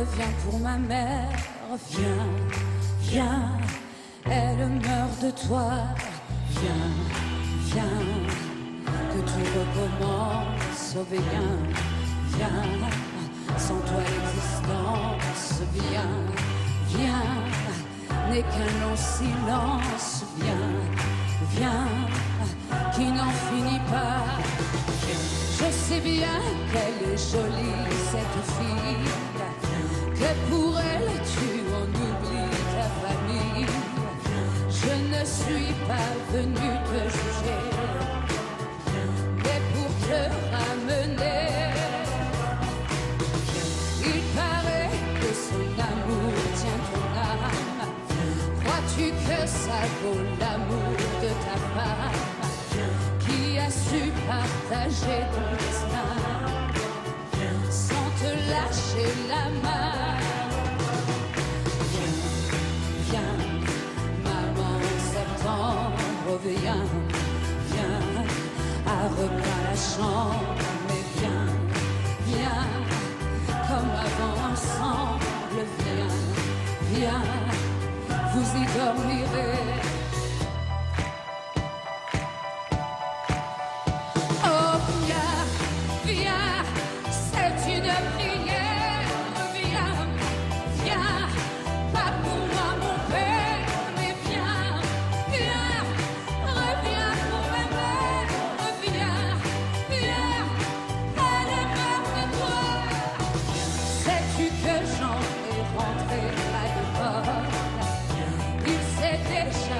reviens pour ma mère, viens, viens, elle meurt de toi, viens, viens, que tout recommence, viens, viens, sans toi l'existence, viens, viens, n'est qu'un long silence, viens, viens, qui n'en finit pas. Je sais bien qu'elle est jolie, cette fille, que pour elle tu en oublies ta famille. Je ne suis pas venue te juger, mais pour te ramener. Il paraît que son amour tient ton âme. Crois-tu que ça vaut l'amour de ta femme, qui a su partager ton destin sans te lâcher la main? Viens, viens, maman septembre, viens, viens, à repas la chambre, mais viens, viens, comme avant ensemble, viens, viens, vous y dormirez. Déjà